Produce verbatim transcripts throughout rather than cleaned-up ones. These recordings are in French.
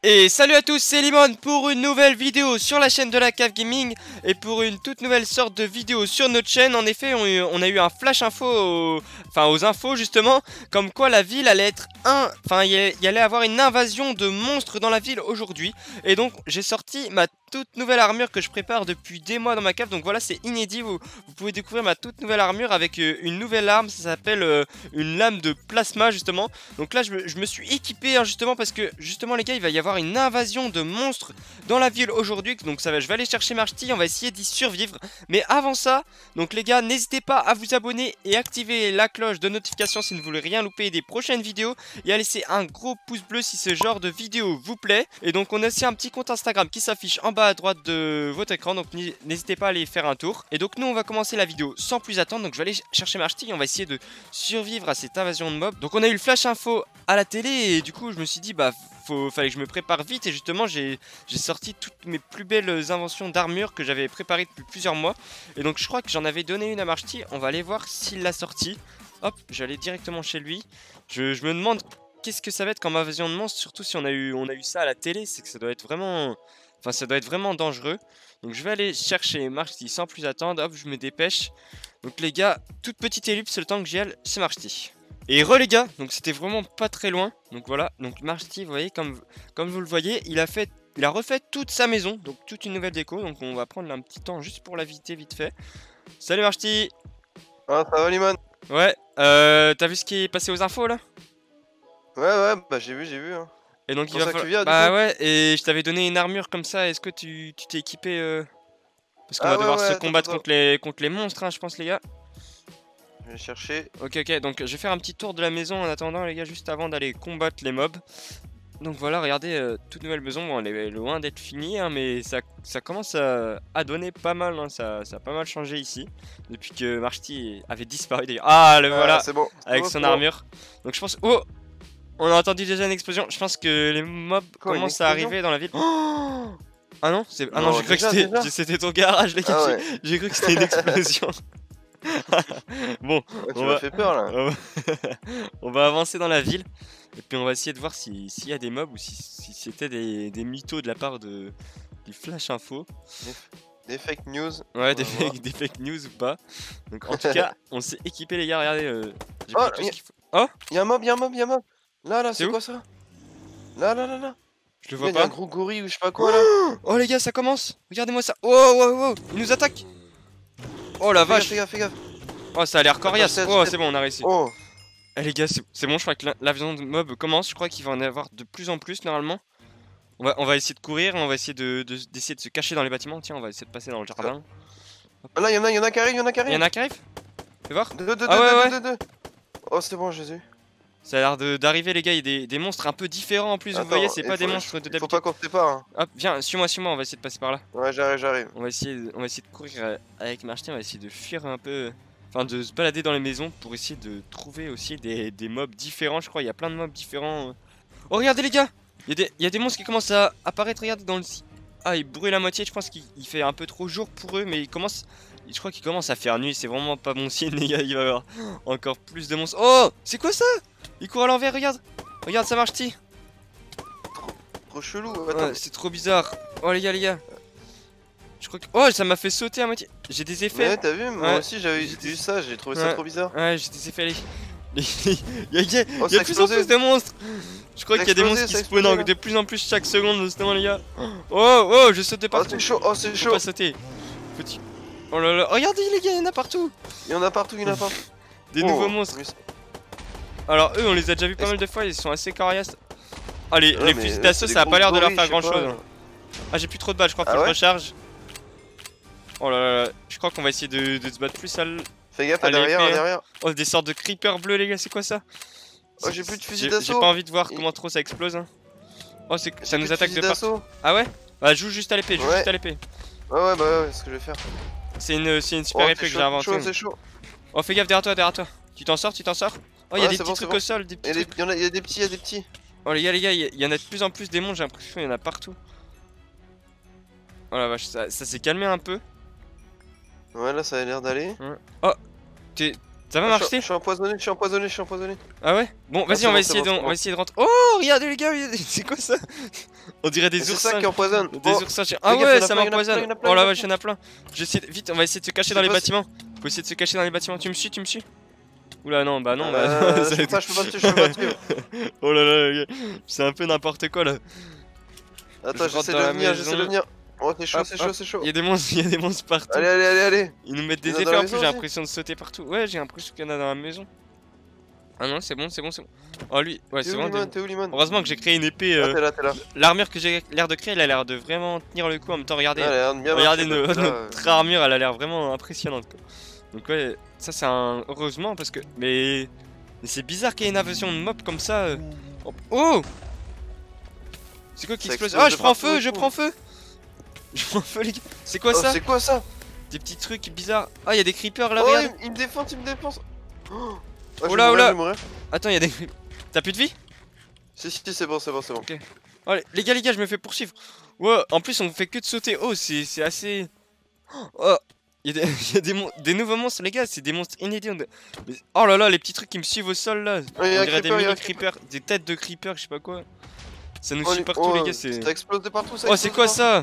Et salut à tous, c'est Limon pour une nouvelle vidéo sur la chaîne de la Cave Gaming et pour une toute nouvelle sorte de vidéo sur notre chaîne. En effet, on, on a eu un flash info, au, enfin aux infos justement, comme quoi la ville allait être un, enfin il y allait avoir une invasion de monstres dans la ville aujourd'hui. Et donc j'ai sorti ma toute nouvelle armure que je prépare depuis des mois dans ma cave. Donc voilà, c'est inédit, vous, vous pouvez découvrir ma toute nouvelle armure avec euh, une nouvelle arme. Ça s'appelle euh, une lame de plasma justement. Donc là je me, je me suis équipé hein, justement parce que justement les gars, il va y avoir une invasion de monstres dans la ville aujourd'hui. Donc ça va, je vais aller chercher Marty, on va essayer d'y survivre. Mais avant ça, donc les gars, n'hésitez pas à vous abonner et activer la cloche de notification si vous ne voulez rien louper des prochaines vidéos. Et à laisser un gros pouce bleu si ce genre de vidéo vous plaît. Et donc on a aussi un petit compte Instagram qui s'affiche en bas à droite de votre écran. Donc n'hésitez pas à aller faire un tour. Et donc nous on va commencer la vidéo sans plus attendre. Donc je vais aller chercher Marty et on va essayer de survivre à cette invasion de mobs. Donc on a eu le flash info à la télé et du coup je me suis dit bah faut, fallait que je me prépare vite. Et justement j'ai sorti toutes mes plus belles inventions d'armure que j'avais préparées depuis plusieurs mois. Et donc je crois que j'en avais donné une à Marty. On va aller voir s'il l'a sorti. Hop, j'allais directement chez lui. Je, je me demande qu'est-ce que ça va être comme invasion de monstres. Surtout si on a eu, on a eu ça à la télé. C'est que ça doit être vraiment... Enfin ça doit être vraiment dangereux. Donc je vais aller chercher Marty sans plus attendre. Hop, je me dépêche. Donc les gars, toute petite ellipse, le temps que j'y aille, c'est Marty. Et re les gars, donc c'était vraiment pas très loin. Donc voilà, donc Marty, vous voyez, comme, comme vous le voyez, il a fait... Il a refait toute sa maison, donc toute une nouvelle déco. Donc on va prendre un petit temps juste pour la visiter vite fait. Salut Marty. Ah ça va Limon? Ouais, euh, t'as vu ce qui est passé aux infos là? Ouais ouais, bah j'ai vu, j'ai vu hein. Et donc il va va falloir... falloir... Bah ouais, et je t'avais donné une armure comme ça, est-ce que tu t'es équipé euh... Parce qu'on ah, va ouais, devoir ouais, se attends, combattre attends. contre les, contre les monstres hein, je pense les gars. Je vais chercher. Ok ok, donc je vais faire un petit tour de la maison en attendant les gars, juste avant d'aller combattre les mobs. Donc voilà, regardez, euh, toute nouvelle maison, bon, elle est loin d'être finie, hein, mais ça, ça commence à, à donner pas mal, hein, ça, ça a pas mal changé ici, depuis que Marty avait disparu d'ailleurs. Ah, le ah, voilà, bon, avec bon, son bon. armure. Donc je pense... Oh, on a entendu déjà une explosion, je pense que les mobs Quoi, commencent à arriver dans la ville. Oh ah non, c'est... Ah non, non j'ai cru déjà, que c'était ton garage, les gars, ah, ouais. j'ai cru que c'était une explosion. Bon, ouais, tu on m'as va... fait peur là. on va... on va avancer dans la ville. Et puis on va essayer de voir s'il si y a des mobs ou si, si c'était des, des mythos de la part de du flash info. Des, des fake news. Ouais, des fake, des fake news ou pas. Donc en tout cas, on s'est équipé les gars, regardez. Euh, j'ai oh, pris tout ce qu'il faut. Oh, y'a un mob, y'a un mob, y'a un mob. Là, là, c'est quoi ça? Là, là, là, là. Je le vois pas. pas. Un gros gorille ou je sais pas quoi là. Oh les gars, ça commence. Regardez-moi ça. Oh, oh, oh, il nous attaque. Oh la fais vache. Gaffe, fais gaffe, fais gaffe. Oh, ça a l'air coriace. Oh, c'est bon, on a réussi. Oh. Eh les gars, c'est bon, je crois que l'avion de mob commence. Je crois qu'il va en avoir de plus en plus normalement. On va, on va essayer de courir, on va essayer de, de, d'essayer de se cacher dans les bâtiments. Tiens, on va essayer de passer dans le jardin. Ah, là, y'en a, y'en a qui arrivent, y'en a qui arrivent. Y'en a qui arrivent. Fais voir. Deux, deux, ah deux, ouais, deux, ouais. deux, deux. Oh, c'est bon, Jésus. Ça a l'air d'arriver, les gars. Il y a des, des monstres un peu différents en plus. Attends, vous voyez, c'est pas faut, des monstres de d'habitude. Faut pas qu'on se sépare. Hein. Hop, viens, suis-moi, suis-moi. On va essayer de passer par là. Ouais, j'arrive, j'arrive. On va essayer, on va essayer de courir avec Marty. On va essayer de fuir un peu. Enfin, de se balader dans les maisons pour essayer de trouver aussi des, des mobs différents. Je crois il y a plein de mobs différents. Oh, regardez, les gars. Il y a des, il y a des monstres qui commencent à apparaître. Regardez dans le. Ah, il brûle la moitié. Je pense qu'il fait un peu trop jour pour eux, mais il commence. Je crois qu'il commence à faire nuit. C'est vraiment pas bon signe, les gars. Il va y avoir encore plus de monstres. Oh, c'est quoi ça? Il court à l'envers. Regarde. Regarde, ça marche, T. Trop, trop chelou. Ouais, c'est trop bizarre. Oh, les gars, les gars. Je crois que... Oh, ça m'a fait sauter à moitié. J'ai des effets. Ouais, t'as vu? Moi ouais. aussi, j'avais vu ça. J'ai trouvé ouais. ça trop bizarre. Ouais, j'ai des effets. Les... il y a, il y a, oh, il y a plus en plus de monstres. Je crois qu'il y a des monstres qui spawnent de plus en plus chaque seconde, justement, les gars. Oh, oh, je saute de partout. Oh, c'est chaud. Oh, c'est chaud. Faut pas sauter. Petit. Oh là là. Regardez, les gars, il y en a partout. Il y en a partout, il y en a partout. Des oh, nouveaux monstres. Alors, eux, on les a déjà vus pas mal de fois. Ils sont assez coriaces. Ah, les, ouais, les fusils d'assaut, ça a pas l'air de leur faire grand chose. Ah, j'ai plus trop de balles. Je crois qu'il ah faut ouais que je recharge. Oh là là, là. Je crois qu'on va essayer de, de se battre plus à l... Fais gaffe à derrière, à derrière. Oh, des sortes de creepers bleus, les gars, c'est quoi ça? Oh, j'ai plus de fusil d'assaut. J'ai pas envie de voir comment trop ça explose. Hein. Oh, ça nous attaque de partout. Ah ouais? Bah, joue juste à l'épée, joue ouais. juste à l'épée. Ouais, ouais, bah ouais, c'est ce que je vais faire. C'est une, une super oh, épée que j'ai inventée. C'est chaud, c'est chaud. Oh, fais gaffe derrière toi, derrière toi. Tu t'en sors, tu t'en sors. Oh, il y a des petits trucs au sol, des petits trucs. Il y a des petits, il y a des petits. Oh, les gars, les gars, il y en a de plus en plus des monstres, j'ai l'impression qu'il y en a partout. Oh la vache, ça, ça s'est calmé un peu. Ouais, là ça a l'air d'aller. Ouais. Oh, t'es Ça va Ah, je, marcher? je suis empoisonné, je suis empoisonné, je suis empoisonné. Ah ouais? Bon, vas-y, c'est on va bon, essayer c'est de, bon, c'est on va bon. essayer de rentrer. Oh, regardez les gars, c'est quoi ça? On dirait des C'est ça oursins. qui empoisonne. Des Bon, oursins. les Ah gars, ouais, y'en a ça plein, y'en a plein, m'empoisonne. y'en a plein, Oh la y'en a vache, y'en a plein. J'essaie de- Vite, on va essayer de se cacher Je dans sais les pas si- bâtiments. Faut essayer de se cacher dans les bâtiments. Tu me suis, tu me suis? Oula, non, bah non, bah Euh, ça je va peux pas, être- je peux pas te suivre, je peux pas te suivre. Oh là là, les gars, c'est un peu n'importe quoi là. Attends, Je rentre j'essaie dans de la venir, j'essaie de maison. venir. Oh, c'est chaud, Hop, c'est hop. chaud, c'est chaud. Il y a des monstres, il y a des monstres partout. Allez, allez, allez, allez. Ils nous mettent Il y des en a dans effets la en maison plus, j'ai aussi l'impression de sauter partout. Ouais, j'ai l'impression qu'il y en a dans la maison. Ah non, c'est bon, c'est bon, c'est bon. Oh lui, ouais, T'es c'est où, bon. Limon? des- T'es où, Limon? Heureusement que j'ai créé une épée. Ah, euh, t'es là, t'es là. L'armure que j'ai l'air de créer, elle a l'air de vraiment tenir le coup en même temps. Regardez, Ah, elle a l'air de bien regardez marcher, no- parce que là, notre armure, elle a l'air vraiment impressionnante. Quoi. Donc ouais, ça c'est un heureusement parce que mais, mais c'est bizarre qu'il y ait une invasion de mobs comme ça. euh. Oh, oh c'est quoi qui Ça explose? explose Ah, de je prends partout feu, et je tout. prends feu. Je prends feu les gars. C'est quoi Oh, ça? c'est quoi ça? Des petits trucs bizarres. Ah, il y a des creepers là, Oh, regarde. il, il me défonce, il me défonce. Oh, ah, je Oh vais là, oh mourir, là. je vais mourir. Attends, il y a des. T'as plus de vie? Si, si, c'est bon, c'est bon, c'est bon. Oh, les- les gars, les gars, je me fais poursuivre. Ouais, en plus, on fait que de sauter. Oh, c'est c'est assez. Oh, il y a, des, il y a des, mon- des nouveaux monstres, les gars. C'est des monstres inédits. on de- mais- Oh là là, les petits trucs qui me suivent au sol là. Oh, il y a On un dirait des creeper, il y a mini un creepers, des têtes de creepers, je sais pas quoi. Ça nous Oh, suit les- partout, oh, les gars. C'est. Ça explose de partout, ça Oh, c'est explose quoi de ça?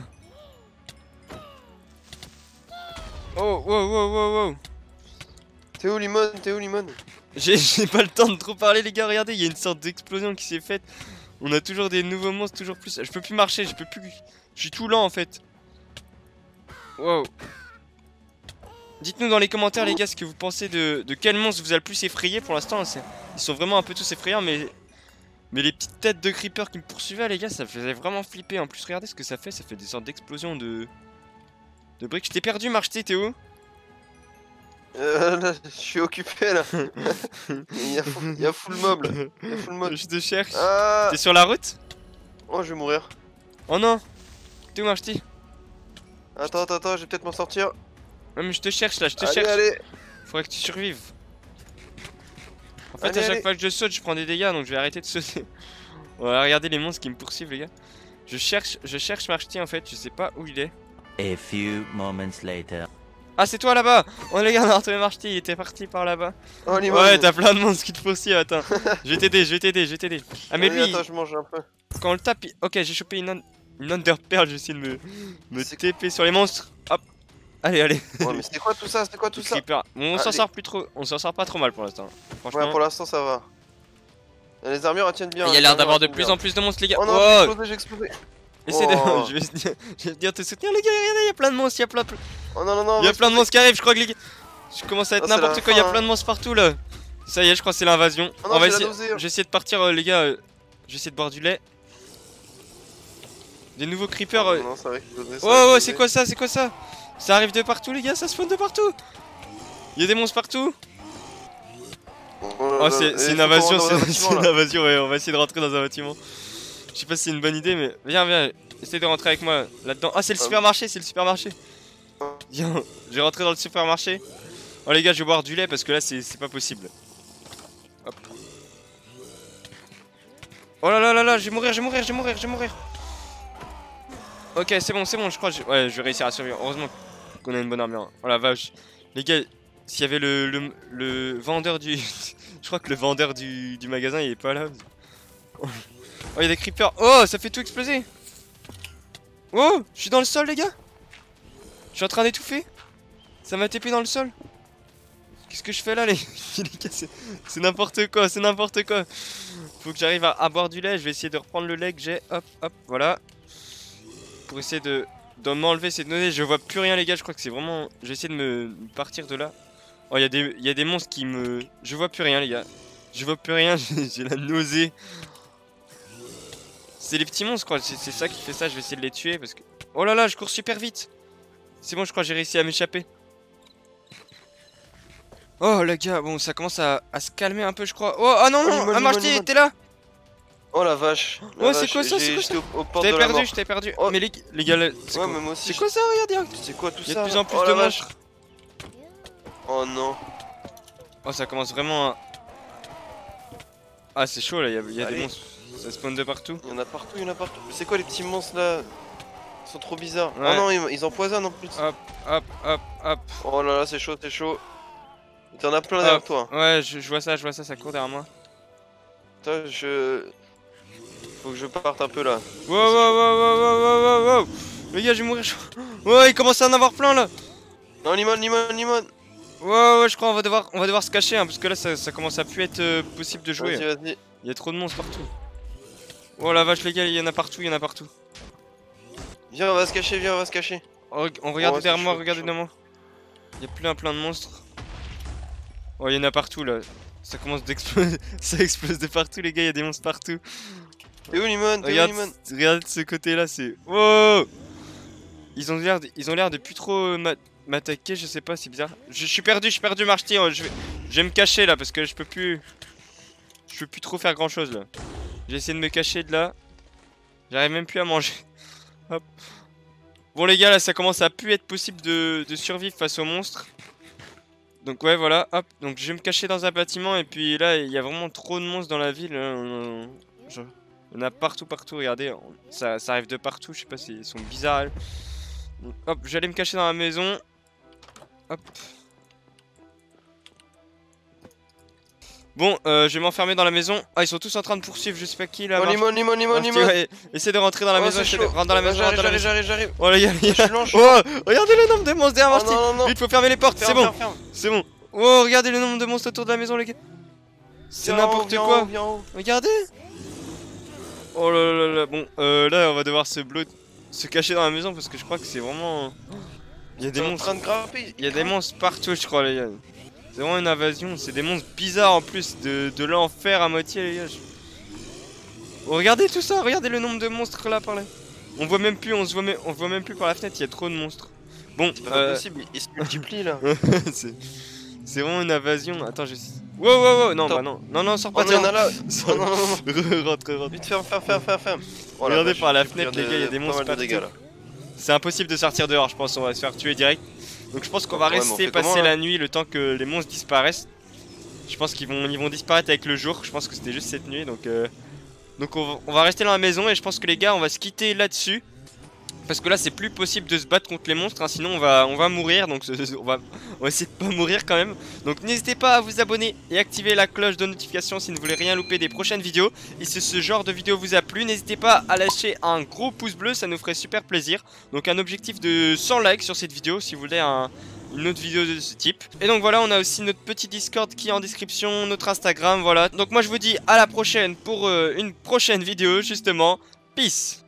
Oh, wow, wow, wow, wow. partout. T'es où, Limon? T'es où, Limon? J'ai j'ai pas le temps de trop parler, les gars. Regardez, il y a une sorte d'explosion qui s'est faite. On a toujours des nouveaux monstres, toujours plus. Je peux plus marcher, je peux plus. Je suis tout lent en fait. Wow. Dites-nous dans les commentaires, les gars, ce que vous pensez de, de quel monstre vous a le plus effrayé pour l'instant. c'est- Ils sont vraiment un peu tous effrayants, mais. Mais les petites têtes de creepers qui me poursuivaient, les gars, ça faisait vraiment flipper. En plus, regardez ce que ça fait. Ça fait des sortes d'explosions de. De briques. Je t'ai perdu, Marcheté, t'es où? Euh, là, je suis occupé, là. Il y a full, il y a full mob, là. Il y a full mob. Je te cherche. Ah. T'es sur la route? Oh, je vais mourir. Oh non. T'es où, Marcheté? Attends, attends, attends, je vais peut-être m'en sortir. Ouais, mais je te cherche là, je te Allez, cherche. allez. Faudrait que tu survives. En fait, Allez, à chaque allez. fois que je saute, je prends des dégâts, donc je vais arrêter de sauter. Ouais, regardez les monstres qui me poursuivent, les gars. Je cherche, je cherche Marcheté en fait, je sais pas où il est. A few moments later. Ah, c'est toi là-bas! Oh les gars, on a retrouvé Marcheté, il était parti par là-bas. Oh, Limon. Ouais, t'as plein de monstres qui te poursuivent, attends. Je vais t'aider, je vais t'aider, je vais t'aider. Ah, mais Allez, lui, attends, je mange un peu. quand on le tape, il- ok, j'ai chopé une, un- une Under Pearl, j'ai essayé de me, me C'est- T P sur les monstres. Hop! Allez, allez. Ouais, mais c'est quoi tout ça? C'est quoi tout Les ça? creepers. Bon, on s'en Allez. sort plus trop, on s'en sort pas trop mal pour l'instant. Franchement. Ouais, pour l'instant, ça va. Les armures, elles tiennent bien. Il y a les l'air armures, d'avoir elles de tiennent plus bien. en plus de monstres, les gars. Oh non, Wow. j'ai explosé, j'ai explosé. Essaie de. Oh. je, vais, je vais venir te soutenir, les gars. Regardez, il y a plein de monstres, il y a plein, plein- Oh non, non, non. il y a reste- plein de monstres qui arrivent. Je crois que les gars. Je commence à être Oh, c'est n'importe la quoi. Il y a fin, plein de monstres partout là. Ça y est, je crois que c'est l'invasion. Oh non, On va j'ai la essayer. nausée. Je vais essayer de partir, euh, les gars. euh, Je vais essayer de boire du lait. Des nouveaux creepers. euh. Oh, non, ça va exploser, ça Oh, va oh, exploser. c'est quoi ça? C'est quoi ça? Ça arrive de partout, les gars. Ça spawn de partout. Il y a des monstres partout. Oh, Oh, là, c'est là, c'est il une faut qu'on invasion, rentre dans un c'est bâtiment, c'est une là. invasion, ouais, on va essayer de rentrer dans un bâtiment. Je sais pas si c'est une bonne idée, mais viens, viens, essaye de rentrer avec moi là-dedans. Ah, c'est le Ah. supermarché, c'est le supermarché. Ah. Viens, je vais rentrer dans le supermarché. Oh, les gars, je vais boire du lait parce que là, c'est c'est pas possible. Hop. Oh là là là là, je vais mourir, je vais mourir, je vais mourir, je vais mourir. Ok, c'est bon, c'est bon, je crois que je... Ouais, je vais réussir à survivre. Heureusement qu'on a une bonne armure. Oh la vache. Les gars, s'il y avait le, le, le vendeur du... je crois que le vendeur du, du magasin, il est pas là. Oh, il y a des creepers. Oh, ça fait tout exploser. Oh, je suis dans le sol, les gars. Je suis en train d'étouffer. Ça m'a T P dans le sol. Qu'est-ce que je fais là, les, les gars? C'est c'est n'importe quoi, c'est n'importe quoi. Faut que j'arrive à, à boire du lait. Je vais essayer de reprendre le lait que j'ai. Hop, hop, voilà. Pour essayer de, de m'enlever ces données. Je vois plus rien, les gars. Je crois que c'est vraiment. Je vais essayer de me me partir de là. Oh, il y, a des- il y a des monstres qui me. Je vois plus rien, les gars. Je vois plus rien. J'ai j'ai la nausée. C'est les petits monstres, quoi. C'est c'est ça qui fait ça. Je vais essayer de les tuer parce que. Oh là là, je cours super vite. C'est bon, je crois que j'ai réussi à m'échapper. Oh, les gars, bon, ça commence à, à se calmer un peu, je crois. Oh, ah non, Oh, non, limon, ah, limon, Marty, limon. t'es là? Oh la vache. la Oh, c'est vache, quoi ça, c'est j'ai- quoi ça? j'étais au- aux Je portes t'avais de la perdu, mort. je t'avais perdu. Oh. Mais les, les gars, là, c'est Ouais, quoi, mais moi aussi. c'est quoi ça? Regarde, C'est quoi tout il y a ça de plus en plus oh, de la vache. monstres. Oh non. Oh, ça commence vraiment à. Ah, c'est chaud là, il y a, il y a des Allez. monstres. Ça spawn de partout. Il y en a partout, il y en a partout. C'est quoi les petits monstres là? Ils sont trop bizarres. Ouais. Oh non, ils, ils empoisonnent en plus. Hop, hop, hop, hop. Oh là là, c'est chaud, c'est chaud. T'en as plein Ah, derrière toi. Ouais, je, je vois ça, je vois ça, ça court derrière moi. Attends, je... Faut que je parte un peu là. Wow, wow, wow, wow, wow, wow, wow, wow. Les gars, je vais mourir. Ouais, il commence à en avoir plein là. Non, limon, limon, limon. Ouais, ouais, je crois on va devoir, on va devoir se cacher hein, parce que là ça, ça commence à plus être euh, possible de jouer. Vas-y, vas-y. Il y a trop de monstres partout. Oh la vache les gars, il y en a partout, il y en a partout. Viens, on va se cacher, viens, on va se cacher. Oh, on regarde Oh, derrière c'est moi, chaud, regardez chaud. derrière moi. Il y a plein plein de monstres. Oh, il y en a partout là. Ça commence d'exploser, ça explose de partout les gars, il y a des monstres partout. T'es où, limon? T'es où, Regarde, limon? regarde de ce côté là, c'est... Oh, ils ont l'air de, ils ont l'air de plus trop euh, m'a- m'attaquer, je sais pas, c'est bizarre. Je, je suis perdu, je suis perdu Marty, oh, je vais, je vais me cacher là parce que je peux plus... Je peux plus trop faire grand chose là. J'ai essayé de me cacher de là. J'arrive même plus à manger. Hop. Bon les gars là ça commence à plus être possible de, de survivre face aux monstres. Donc ouais voilà, hop, donc je vais me cacher dans un bâtiment et puis là il y a vraiment trop de monstres dans la ville. Hein. Genre, il y en a partout partout, regardez, ça, ça arrive de partout, je sais pas s'ils sont bizarres. Donc, hop, j'allais me cacher dans la maison. Hop. Bon, euh, je vais m'enfermer dans la maison. Ah, ils sont tous en train de poursuivre, je sais pas qui là. Oh, marche. limon, limon, limon, Marty, limon. ouais, essaie de rentrer dans la Oh, maison, c'est essaie de... chaud. rentre dans la maison, J'arrive, rentre dans la j'arrive, maison. j'arrive, j'arrive. Oh les gars, les Je gars. suis lent, je suis Oh, regardez le nombre de monstres derrière Oh Marty. non, non, non. Vite, faut fermer les portes, c'est Ferme, bon. ferme, ferme. C'est bon. Oh, regardez le nombre de monstres autour de la maison, les gars. C'est Viens en haut, n'importe viens en quoi. haut, viens en haut. Regardez. Oh là là là. Bon, euh, là, on va devoir se bleu... se cacher dans la maison parce que je crois que c'est vraiment... Il y a des T'es en monstres. train de grimper. Il y a des monstres partout, je crois, les gars. C'est vraiment une invasion. C'est des monstres bizarres en plus, de, de l'enfer à moitié, les gars. Je- Oh, regardez tout ça. Regardez le nombre de monstres là par là. On voit même plus. On se voit même, on voit même plus par la fenêtre. Il y a trop de monstres. Bon, C'est pas euh, possible, ils se multiplient là. c'est c'est vraiment une invasion. Attends, je. Wow, wow, wow. Non, Attends. bah non, non, non, sors Oh pas. non, il y en a là. Sors- Oh non, non, non. Re- rentre, rentre. Vite, ferme, ferme, ferme, ferme, ferme. Oh la Regardez vache, par la j'ai fenêtre, pris les gars, il y a des pas monstres mal de dégâts là. partout. C'est impossible de sortir dehors, je pense. On va se faire tuer direct. Donc je pense qu'on va Ouais, mais on rester fait passer comment, là la nuit le temps que les monstres disparaissent. Je pense qu'ils vont, ils vont disparaître avec le jour. Je pense que c'était juste cette nuit. Donc, euh... donc on, va, on va rester dans la maison et je pense que les gars, on va se quitter là-dessus. Parce que là, c'est plus possible de se battre contre les monstres. Hein, sinon, on va, on va mourir. Donc on va, on va essayer de pas mourir quand même. Donc n'hésitez pas à vous abonner et activer la cloche de notification si vous ne voulez rien louper des prochaines vidéos. Et si ce genre de vidéo vous a plu, n'hésitez pas à lâcher un gros pouce bleu. Ça nous ferait super plaisir. Donc un objectif de cent likes sur cette vidéo si vous voulez un... une autre vidéo de ce type. Et donc voilà, on a aussi notre petit Discord qui est en description, notre Instagram, voilà. Donc moi je vous dis à la prochaine pour euh, une prochaine vidéo justement. Peace.